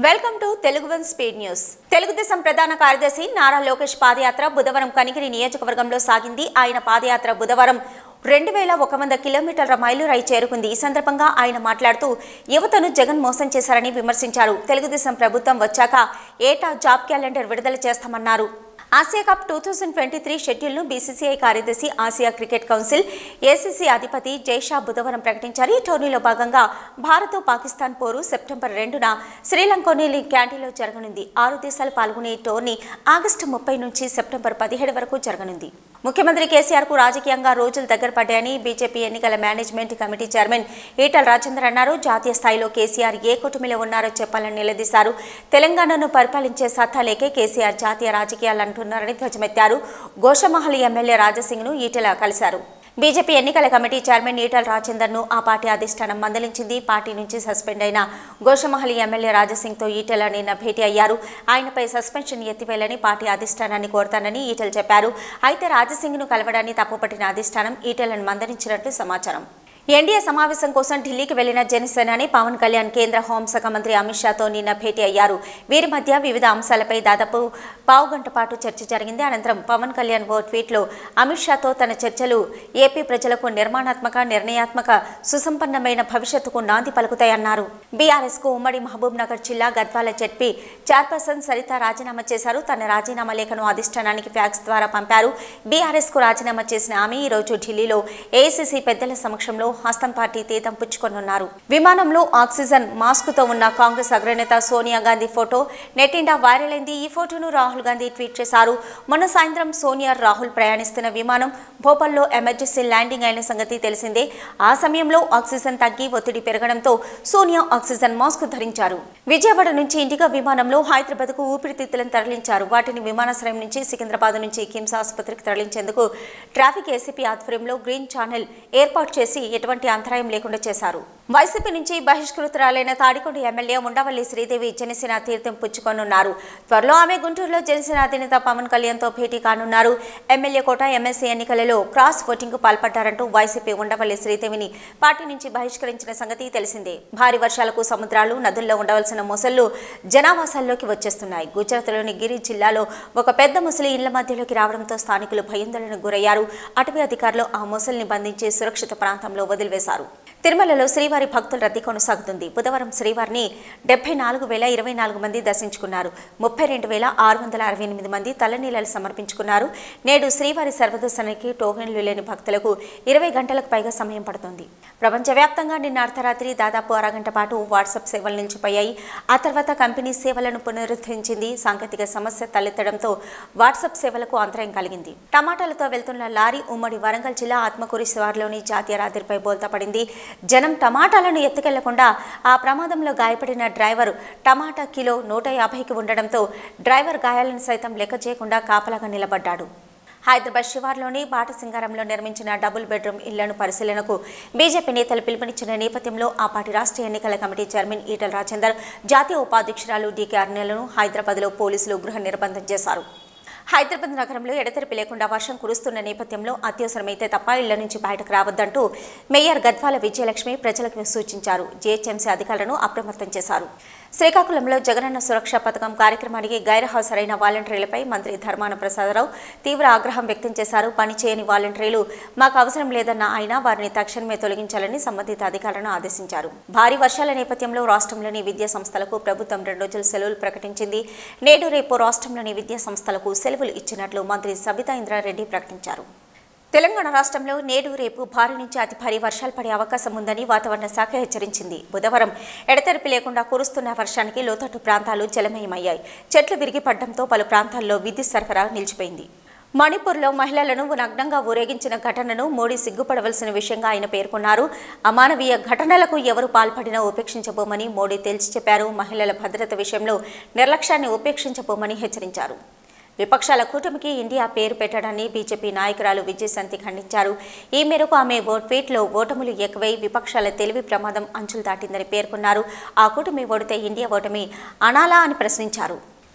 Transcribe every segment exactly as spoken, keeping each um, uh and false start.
Welcome to Telugu one speed news. Telugu Desam ప్రధాన కార్యదర్శి నారా లోకేష్ పాదయాత్ర బుధవారం కనిగిరి నియోజకవర్గంలో సాగింది. ఆయన పాదయాత్ర బుధవారం రెండు వేల ఒక వంద కిలోమీటర్ల మైలురాయి చేరుకుంది. ఈ సందర్భంగా ఆయన మాట్లాడుతూ యువతను జగన్ మోసం చేశారని విమర్శించారు. తెలుగుదేశం ప్రభుత్వం వచ్చాక ఏటా జాబ్ క్యాలెండర్ విడుదల చేస్తామన్నారు. Asia cup two thousand twenty three షెడ్యూల్ను బీసీసీఐ కార్యదర్శి, ఆసియా క్రికెట్ కౌన్సిల్ ఏసీసీ అధిపతి జైషా బుధవారం ప్రకటించారు. ఈ టోర్నీలో భాగంగా భారత్ పాకిస్తాన్ పోరు సెప్టెంబర్ రెండున శ్రీలంకలోని క్యాంటీలో జరగనుంది. ఆరు దేశాలు పాల్గొనే ఈ టోర్నీ ఆగస్టు ముప్పై నుంచి సెప్టెంబర్ పదిహేడు వరకు జరగనుంది. ముఖ్యమంత్రి కేసీఆర్ కు రాజకీయంగా రోజులు దగ్గర పడ్డాయని బీజేపీ ఎన్నికల management committee chairman Etela Rajender అన్నారు. జాతీయ స్థాయిలో కేసీఆర్ ఏ కూటమిలో ఉన్నారో చెప్పాలని నిలదీశారు. తెలంగాణను పరిపాలించే సత్తా లేకే కేసీఆర్ జాతీయ రాజకీయాలు అంటున్నారని ధ్వజమెత్తారు. గోషమహల్ ఎమ్మెల్యే రాజాసింగ్ ను ఈటల కలిశారు. బీజేపీ ఎన్నికల కమిటీ చైర్మన్ ఈటల రాజేందర్ ను ఆ పార్టీ అధిష్టానం మందలించింది. పార్టీ నుంచి సస్పెండ్ అయిన గోషమహల్ ఎమ్మెల్యే రాజాసింగ్ తో ఈటల నిన్న భేటీ అయ్యారు. ఆయనపై సస్పెన్షన్ ఎత్తివేయాలని పార్టీ అధిష్టానాన్ని కోరతానని ఈటల చెప్పారు. అయితే రాజాసింగ్ ను కలవడాన్ని తప్పుపట్టిన అధిష్టానం ఈటలను మందలించినట్లు సమాచారం. ఎన్డీఏ సమావేశం కోసం ఢిల్లీకి వెళ్లిన జనసేనాని పవన్ కళ్యాణ్ కేంద్ర హోంశాఖ మంత్రి అమిత్ షాతో నిన్న భేటీ అయ్యారు. వీరి మధ్య వివిధ అంశాలపై దాదాపు పావు గంట పాటు చర్చ జరిగింది. అనంతరం పవన్ కళ్యాణ్ ఓ ట్వీట్లో అమిత్ షాతో తన చర్చలు ఏపీ ప్రజలకు నిర్మాణాత్మక, నిర్ణయాత్మక, సుసంపన్నమైన భవిష్యత్తుకు నాంది పలుకుతాయన్నారు. బీఆర్ఎస్ కు ఉమ్మడి మహబూబ్ నగర్ జిల్లా గద్వాల జెడ్పీ చైర్పర్సన్ సరిత రాజీనామా చేశారు. తన రాజీనామా లేఖను అధిష్టానానికి ఫ్యాక్స్ ద్వారా పంపారు. బీఆర్ఎస్ కు రాజీనామా చేసిన ఆమె ఈ రోజు ఢిల్లీలో ఏఐసీసీ పెద్దల సమక్షంలో హస్తం పార్టీ తీతం పుచ్చుకొనున్నారు. విమానంలో ఆక్సిజన్ మాస్క్ తో ఉన్న కాంగ్రెస్ అగ్రనేత సోనియా గాంధీ ఫోటో నెట్టిండా వైరల్ అయింది. ఈ ఫోటోను రాహుల్ గాంధీ ట్వీట్ చేశారు. మొన్న సాయంత్రం సోనియా, రాహుల్ ప్రయాణిస్తున్న విమానం భోపాల్లో ఎమర్జెన్సీ ల్యాండింగ్ అయిన సంగతి తెలిసిందే. ఆ సమయంలో ఆక్సిజన్ తగ్గి ఒత్తిడి పెరగడంతో సోనియా ఆక్సిజన్ మాస్క్ ధరించారు. విజయవాడ నుంచి ఇండిగో విమానంలో హైదరాబాద్ కు ఊపిరితిత్తులను తరలించారు. వాటిని విమానాశ్రయం నుంచి సికింద్రాబాద్ నుంచి కిమ్స్ ఆసుపత్రికి తరలించేందుకు ట్రాఫిక్ ఏసీపీ ఆధ్వర్యంలో గ్రీన్ ఛానల్ ఏర్పాటు చేసి ఎటువంటి అంతరాయం లేకుండా చేశారు. వైసీపీ నుంచి బహిష్కృతురాలైన తాడికొండ ఎమ్మెల్యే ఉండవల్లి శ్రీదేవి జనసేన తీర్థం పుచ్చుకొనున్నారు. త్వరలో ఆమె గుంటూరులో జనసేన అధినేత పవన్ కళ్యాణ్ తో భేటీ కానున్నారు. ఎమ్మెల్యే కోట, ఎమ్మెల్సీ ఎన్నికలలో క్రాస్ ఓటింగ్ కు పాల్పడ్డారంటూ వైసీపీ ఉండవల్లి శ్రీదేవిని పార్టీ నుంచి బహిష్కరించిన సంగతి తెలిసిందే. భారీ వర్షాలకు సముద్రాలు, నదుల్లో ఉండవలసిన మొసళ్లు జనావాసాల్లోకి వచ్చేస్తున్నాయి. గుజరాత్లోని గిరి జిల్లాలో ఒక పెద్ద ముసలి ఇళ్ల మధ్యలోకి రావడంతో స్థానికులు భయాందోళనకు గురయ్యారు. అటవీ అధికారులు ఆ మొసలిని బంధించి సురక్షిత ప్రాంతంలో వదిలివేశారు. తిరుమలలో శ్రీవారి భక్తుల రద్దీ కొనసాగుతుంది. బుధవారం శ్రీవారిని డెబ్బై నాలుగు వేల ఇరవై నాలుగు మంది దర్శించుకున్నారు. ముప్పై రెండు వేల ఆరు వందల అరవై ఎనిమిది మంది తలనీలాలు సమర్పించుకున్నారు. నేడు శ్రీవారి సర్వదర్శనానికి టోకెన్లు లేని భక్తులకు ఇరవై గంటలకు పైగా సమయం పడుతుంది. ప్రపంచవ్యాప్తంగా నిన్న అర్ధరాత్రి దాదాపు అరగంట పాటు వాట్సాప్ సేవలు నిలిచిపోయాయి. ఆ తర్వాత కంపెనీ సేవలను పునరుద్ధరించింది. సాంకేతిక సమస్య తలెత్తడంతో వాట్సాప్ సేవలకు అంతరాయం కలిగింది. టమాటాలతో వెళ్తున్న లారీ ఉమ్మడి వరంగల్ జిల్లా ఆత్మకూరు శివార్లోని జాతీయ రహదారిపై బోల్తా పడింది. జనం టమాటాలను ఎత్తుకెళ్లకుండా ఆ ప్రమాదంలో గాయపడిన డ్రైవర్ టమాటా కిలో నూట యాభైకి ఉండడంతో డ్రైవర్ గాయాలను సైతం లెక్క చేయకుండా కాపలాగా నిలబడ్డాడు. హైదరాబాద్ శివార్లోని బాటసింగారంలో నిర్మించిన డబుల్ బెడ్రూమ్ ఇళ్లను పరిశీలనకు బీజేపీ నేతలు పిలుపునిచ్చిన నేపథ్యంలో ఆ పార్టీ రాష్ట్ర ఎన్నికల కమిటీ చైర్మన్ ఈటల రాజేందర్, జాతీయ ఉపాధ్యక్షురాలు డీకే అరుణలను హైదరాబాద్లో పోలీసులు గృహ నిర్బంధం చేశారు. హైదరాబాద్ నగరంలో ఎడతెరిపి లేకుండా వర్షం కురుస్తున్న నేపథ్యంలో అత్యవసరమైతే తప్ప ఇళ్ల నుంచి బయటకు రావద్దంటూ మేయర్ గద్వాల విజయలక్ష్మి ప్రజలకు సూచించారు. జీహెచ్ఎంసీ అధికారులను అప్రమత్తం చేశారు. శ్రీకాకుళంలో జగనన్న సురక్ష పథకం కార్యక్రమానికి గైర్హాజరైన వాలంటీర్లపై మంత్రి ధర్మాన ప్రసాదరావు తీవ్ర ఆగ్రహం వ్యక్తం చేశారు. పనిచేయని వాలంటీర్లు మాకు అవసరం లేదన్న ఆయన వారిని తక్షణమే తొలగించాలని సంబంధిత అధికారులను ఆదేశించారు. భారీ వర్షాల నేపథ్యంలో రాష్ట్రంలోని విద్యా సంస్థలకు ప్రభుత్వం రెండు రోజులు సెలవులు ప్రకటించింది. నేడు రేపు రాష్ట్రంలోని విద్యా సంస్థలకు సెలవులు ఇచ్చినట్లు మంత్రి సబితా ఇంద్రారెడ్డి ప్రకటించారు. తెలంగాణ రాష్ట్రంలో నేడు రేపు భారీ నుంచి అతి భారీ వర్షాలు పడే అవకాశం ఉందని వాతావరణ శాఖ హెచ్చరించింది. బుధవారం ఎడతెరిపి లేకుండా కురుస్తున్న వర్షానికి లోతట్టు ప్రాంతాలు జలమయమయ్యాయి. చెట్లు విరిగి పడడంతో పలు ప్రాంతాల్లో విద్యుత్ సరఫరా నిలిచిపోయింది. మణిపూర్లో మహిళలను నగ్నంగా ఊరేగించిన ఘటనను మోడీ సిగ్గుపడవలసిన విషయంగా ఆయన పేర్కొన్నారు. అమానవీయ ఘటనలకు ఎవరు పాల్పడినా ఉపేక్షించబోమని మోడీ తేల్చి చెప్పారు. మహిళల భద్రత విషయంలో నిర్లక్ష్యాన్ని ఉపేక్షించబోమని హెచ్చరించారు. విపక్షాల కూటమికి ఇండియా పేరు పెట్టడాన్ని బీజేపీ నాయకురాలు విజయశాంతి ఖండించారు. ఈ మేరకు ఆమె ఓ ట్వీట్లో ఓటములు ఎక్కువై విపక్షాల తెలివి ప్రమాదం అంచులు దాటిందని పేర్కొన్నారు. ఆ కూటమి ఓడితే ఇండియా ఓటమి అనాలా అని ప్రశ్నించారు.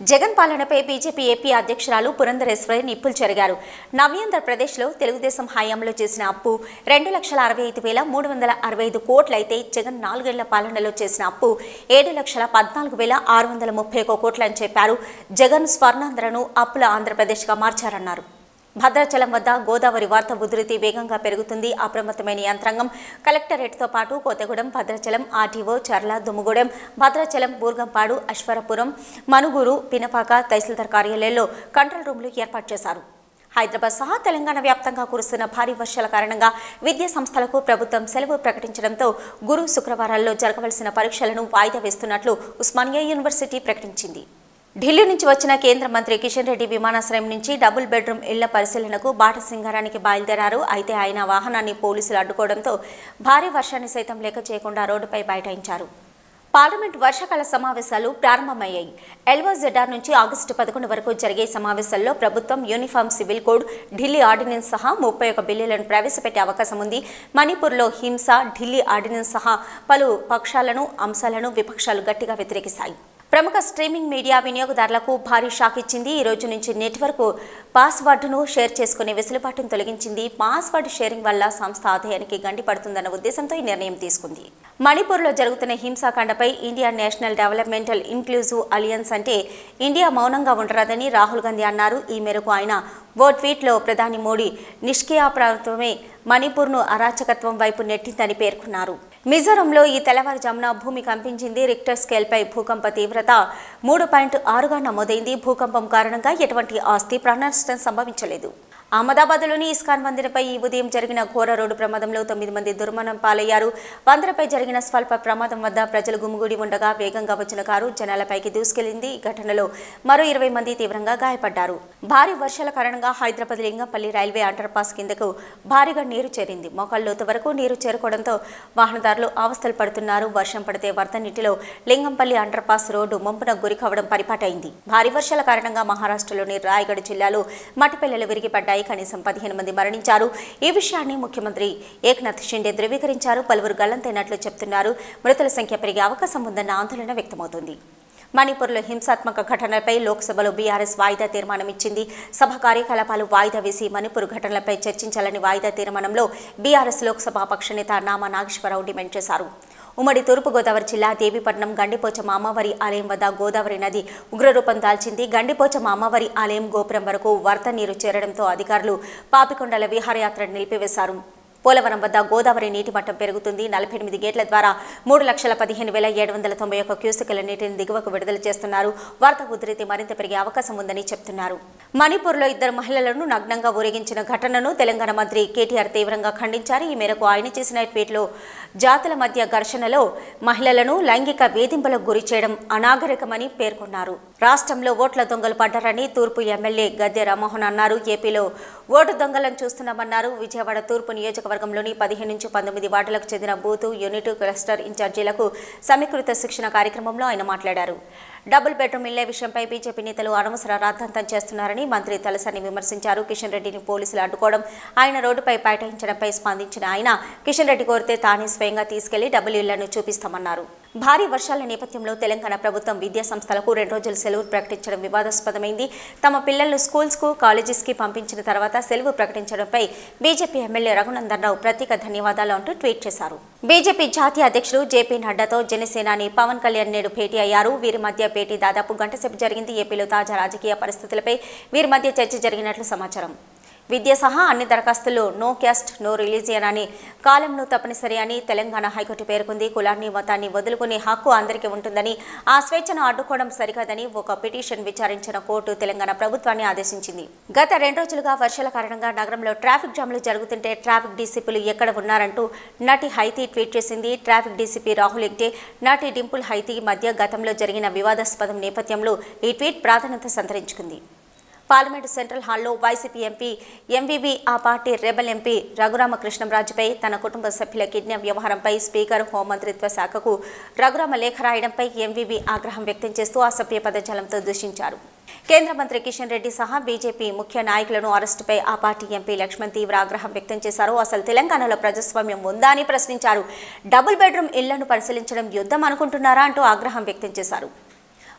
జగన్ పాలనపై బీజేపీ ఏపీ అధ్యక్షురాలు పురంధరేశ్వరి నిప్పులు చెరిగారు. నవ్యాంధ్రప్రదేశ్లో తెలుగుదేశం హయాంలో చేసిన అప్పు రెండు లక్షల అరవై ఐదు వేల మూడు వందల అరవై ఐదు కోట్లయితే జగన్ నాలుగేళ్ల పాలనలో చేసిన అప్పు ఏడు లక్షల పద్నాలుగు వేల ఆరు వందల ముప్పై ఒక కోట్లని చెప్పారు. జగన్ స్వర్ణాంధ్రను అప్పుల ఆంధ్రప్రదేశ్గా మార్చారన్నారు. భద్రాచలం వద్ద గోదావరి వార్త ఉధృతి వేగంగా పెరుగుతుంది. అప్రమత్తమైన యంత్రాంగం కలెక్టరేట్తో పాటు కొత్తగూడెం, భద్రాచలం, ఆర్టీఓ, చర్ల, దుమ్ముగూడెం, భద్రాచలం, బూర్గంపాడు, అశ్వరపురం, మనుగూరు, పినపాక తహసీల్దార్ కార్యాలయాల్లో కంట్రోల్ రూమ్లు ఏర్పాటు చేశారు. హైదరాబాద్ సహా తెలంగాణ వ్యాప్తంగా కురుస్తున్న భారీ వర్షాల కారణంగా విద్యా సంస్థలకు ప్రభుత్వం సెలవు ప్రకటించడంతో గురు, శుక్రవారాల్లో జరగవలసిన పరీక్షలను వాయిదా వేస్తున్నట్లు ఉస్మానియా యూనివర్సిటీ ప్రకటించింది. ఢిల్లీ నుంచి వచ్చిన కేంద్ర మంత్రి కిషన్ రెడ్డి విమానాశ్రయం నుంచి డబుల్ బెడ్రూమ్ ఇళ్ల పరిశీలనకు బాటసింగారానికి బయలుదేరారు. అయితే ఆయన వాహనాన్ని పోలీసులు అడ్డుకోవడంతో భారీ వర్షాన్ని సైతం లెక్క చేయకుండా రోడ్డుపై బైఠాయించారు. పార్లమెంట్ వర్షాకాల సమావేశాలు ప్రారంభమయ్యాయి. ఎల్ఓజెడ్ఆర్ నుంచి ఆగస్టు పదకొండు వరకు జరిగే సమావేశాల్లో ప్రభుత్వం uniform civil code, Delhi ordinance సహా ముప్పై ఒక బిల్లులను ప్రవేశపెట్టే అవకాశం ఉంది. మణిపూర్లో హింస, ఢిల్లీ ఆర్డినెన్స్ సహా పలు పక్షాలను అంశాలను విపక్షాలు గట్టిగా వ్యతిరేకిస్తాయి. ప్రముఖ స్ట్రీమింగ్ మీడియా వినియోగదారులకు భారీ షాక్ ఇచ్చింది. ఈ రోజు నుంచి నెట్వర్క్ పాస్వర్డ్ను షేర్ చేసుకునే వెసులుబాటును తొలగించింది. పాస్వర్డ్ షేరింగ్ వల్ల సంస్థ ఆదాయానికి గండి పడుతుందన్న ఉద్దేశంతో ఈ నిర్ణయం తీసుకుంది. మణిపూర్లో జరుగుతున్న హింసాకాండపై India national developmental inclusive alliance అంటే ఇండియా మౌనంగా ఉండరాదని రాహుల్ గాంధీ అన్నారు. ఈ మేరకు ఆయన ఓ ట్వీట్లో ప్రధాని మోడీ నిష్క్రియా ప్రభుత్వమే మణిపూర్ను అరాచకత్వం వైపు నెట్టిందని పేర్కొన్నారు. మిజోరంలో ఈ తెల్లవారుజామున భూమి కంపించింది. రిక్టర్ స్కేల్పై భూకంప తీవ్రత మూడు పాయింట్ ఆరుగా నమోదైంది. భూకంపం కారణంగా ఎటువంటి ఆస్తి ప్రాణనష్టం సంభవించలేదు. అహ్మదాబాద్లోని ఇస్కాన్ మందిరపై ఈ ఉదయం జరిగిన ఘోర రోడ్డు ప్రమాదంలో తొమ్మిది మంది దుర్మరణం పాలయ్యారు. వందరపై జరిగిన స్వల్ప ప్రమాదం వద్ద ప్రజలు గుమిగూడి ఉండగా వేగంగా వచ్చిన కారు జనాలపైకి దూసుకెళ్లింది. ఈ ఘటనలో మరో ఇరవై మంది తీవ్రంగా గాయపడ్డారు. భారీ వర్షాల కారణంగా Hyderabad Lingampally railway under pass కిందకు భారీగా నీరు చేరింది. మోకాళ్లోతు వరకు నీరు చేరుకోవడంతో వాహనదారులు అవస్థలు పడుతున్నారు. వర్షం పడితే వరద నీటిలో లింగంపల్లి అండర్ పాస్ రోడ్డు ముంపున గురి కావడం పరిపాటైంది. భారీ వర్షాల కారణంగా మహారాష్ట్రలోని రాయగఢ్ జిల్లాలో మట్టిపెల్లలు విరిగిపడ్డాయి. కనీసం పదిహేను మంది మరణించారు. ఈ విషయాన్ని ముఖ్యమంత్రి ఏక్నాథ్ షిండే ధృవీకరించారు. పలువురు గల్లంతైనట్లు చెప్తున్నారు. మృతుల సంఖ్య పెరిగే అవకాశం ఉందన్న ఆందోళన వ్యక్తమవుతోంది. మణిపూర్లో హింసాత్మక ఘటనలపై లోక్సభలో బీఆర్ఎస్ వాయిదా తీర్మానం ఇచ్చింది. సభ కార్యకలాపాలు వాయిదా వేసి మణిపూర్ ఘటనలపై చర్చించాలని వాయిదా తీర్మానంలో బీఆర్ఎస్ లోక్సభ పక్షనేత నామా నాగేశ్వరరావు డిమాండ్ చేశారు. ఉమ్మడి తూర్పుగోదావరి జిల్లా దేవీపట్నం గండిపోచమ్మ అమ్మవారి ఆలయం వద్ద గోదావరి నది ఉగ్రరూపం దాల్చింది. గండిపోచమ్మ అమ్మవారి ఆలయం గోపురం వరకు వరద నీరు చేరడంతో అధికారులు పాపికొండల విహారయాత్రను నిలిపివేశారు. పోలవరం వద్ద గోదావరి నీటి మట్టం పెరుగుతుంది. నలభై ఎనిమిది గేట్ల ద్వారా మూడు లక్షల పదిహేను వేల ఏడు వందల తొంభై ఒక్క క్యూసెక్ల నీటిని దిగువకు విడుదల చేస్తున్నారు. వరద ఉధృతి మరింత పెరిగే అవకాశం ఉందని చెప్తున్నారు. మణిపూర్లో ఇద్దరు మహిళలను నగ్నంగా ఊరేగించిన ఘటనను తెలంగాణ మంత్రి కేటీఆర్ తీవ్రంగా ఖండించారు. ఈ మేరకు ఆయన చేసిన ట్వీట్లో జాతుల మధ్య ఘర్షణలో మహిళలను లైంగిక వేధింపులకు గురి చేయడం అనాగరికమని పేర్కొన్నారు. రాష్ట్రంలో ఓట్ల దొంగలు పడ్డారని తూర్పు ఎమ్మెల్యే గద్దె రామ్మోహన్ అన్నారు. ఏపీలో ఓటు దొంగలను చూస్తున్నామన్నారు. విజయవాడ తూర్పు నియోజకవర్గంలోని పదిహేను నుంచి పంతొమ్మిది వార్డులకు చెందిన బూతు, యూనిట్, క్లస్టర్ ఇన్ఛార్జీలకు సమీకృత శిక్షణ కార్యక్రమంలో ఆయన మాట్లాడారు. డబుల్ బెడ్రూమ్ ఇళ్ల విషయంపై బీజేపీ నేతలు అనవసర రాద్ధాంతం చేస్తున్నారని మంత్రి తలసాని విమర్శించారు. కిషన్ రెడ్డిని పోలీసులు అడ్డుకోవడం, ఆయన రోడ్డుపై బైఠాయించడంపై స్పందించిన ఆయన కిషన్ రెడ్డి కోరితే తానే స్వయంగా తీసుకెళ్లి డబుల్ ఇళ్లను చూపిస్తామన్నారు. భారీ వర్షాల నేపథ్యంలో తెలంగాణ ప్రభుత్వం విద్యా సంస్థలకు రెండు రోజులు సెలవు ప్రకటించడం వివాదాస్పదమైంది. తమ పిల్లలను స్కూల్స్కు, కాలేజెస్కి పంపించిన తర్వాత సెలవు ప్రకటించడంపై బీజేపీ ఎమ్మెల్యే రఘునందన్ రావు ప్రత్యేక ధన్యవాదాలు అంటూ ట్వీట్ చేశారు. బీజేపీ జాతీయ అధ్యక్షుడు జేపీ నడ్డాతో జనసేనాని పవన్ కళ్యాణ్ నేడు భేటీ అయ్యారు. వీరి మధ్య భేటీ దాదాపు గంట సేపు జరిగింది. ఏపీలో తాజా రాజకీయ పరిస్థితులపై వీరి మధ్య చర్చ జరిగినట్లు సమాచారం. విద్య సహా అన్ని దరఖాస్తులు నో క్యాస్ట్ నో రిలీజియన్ అని కాలంలో తప్పనిసరి అని తెలంగాణ హైకోర్టు పేర్కొంది. కులాన్ని, మతాన్ని వదులుకునే హక్కు అందరికీ ఉంటుందని, ఆ స్వేచ్ఛను అడ్డుకోవడం సరికాదని ఒక పిటిషన్ విచారించిన కోర్టు తెలంగాణ ప్రభుత్వాన్ని ఆదేశించింది. గత రెండు రోజులుగా వర్షాల కారణంగా నగరంలో ట్రాఫిక్ జామ్లు జరుగుతుంటే ట్రాఫిక్ డీసీపీలు ఎక్కడ ఉన్నారంటూ నటి హైతీ ట్వీట్ చేసింది. ట్రాఫిక్ డీసీపీ రాహుల్ ఎగ్డే, నటి డింపుల్ హైతీ మధ్య గతంలో జరిగిన వివాదాస్పదం నేపథ్యంలో ఈ ట్వీట్ ప్రాధాన్యత సంతరించుకుంది. పార్లమెంటు సెంట్రల్ హాల్లో వైసీపీ ఎంపీ ఎంవీవీ ఆ పార్టీ రెబల్ ఎంపీ రఘురామకృష్ణంరాజుపై తన కుటుంబ సభ్యుల కిడ్నాప్ వ్యవహారంపై స్పీకర్ హోంమంత్రిత్వ శాఖకు రఘురామ లేఖ రాయడంపై ఎంవీవీ ఆగ్రహం వ్యక్తం చేస్తూ అసభ్య పదజాలంతో దూషించారు. కేంద్ర మంత్రి కిషన్ రెడ్డి సహా బీజేపీ ముఖ్య నాయకులను అరెస్టుపై ఆ పార్టీ ఎంపీ లక్ష్మణ్ తీవ్ర ఆగ్రహం వ్యక్తం చేశారు. అసలు తెలంగాణలో ప్రజాస్వామ్యం ఉందా అని ప్రశ్నించారు. డబుల్ బెడ్రూమ్ ఇళ్లను పరిశీలించడం యుద్ధం అనుకుంటున్నారా అంటూ ఆగ్రహం వ్యక్తం చేశారు.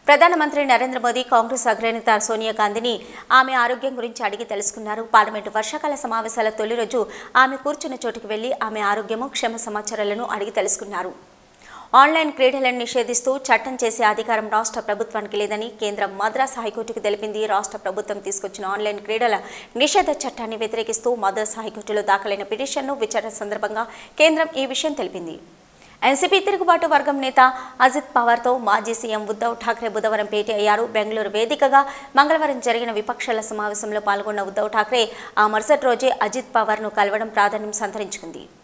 ప్రధానమంత్రి నరేంద్ర మోదీ కాంగ్రెస్ అగ్రనేత సోనియా గాంధీని ఆమె ఆరోగ్యం గురించి అడిగి తెలుసుకున్నారు. పార్లమెంటు వర్షాకాల సమావేశాల తొలి రోజు ఆమె కూర్చున్న చోటుకు వెళ్లి ఆమె ఆరోగ్యము, క్షేమ సమాచారాలను అడిగి తెలుసుకున్నారు. ఆన్లైన్ క్రీడలను నిషేధిస్తూ చట్టం చేసే అధికారం రాష్ట్ర ప్రభుత్వానికి లేదని కేంద్ర మద్రాస్ హైకోర్టుకు తెలిపింది. రాష్ట్ర ప్రభుత్వం తీసుకొచ్చిన ఆన్లైన్ క్రీడల నిషేధ చట్టాన్ని వ్యతిరేకిస్తూ మద్రాస్ హైకోర్టులో దాఖలైన పిటిషన్ను విచారణ సందర్భంగా కేంద్రం ఈ విషయం తెలిపింది. ఎన్సీపీ తిరుగుబాటు వర్గం నేత అజిత్ పవార్తో మాజీ సీఎం ఉద్దవ్ ఠాక్రే బుధవారం భేటీ అయ్యారు. బెంగళూరు వేదికగా మంగళవారం జరిగిన విపక్షాల సమావేశంలో పాల్గొన్న ఉద్దవ్ ఠాక్రే ఆ మరుసటి రోజే అజిత్ పవార్ను కలవడం ప్రాధాన్యం సంతరించుకుంది.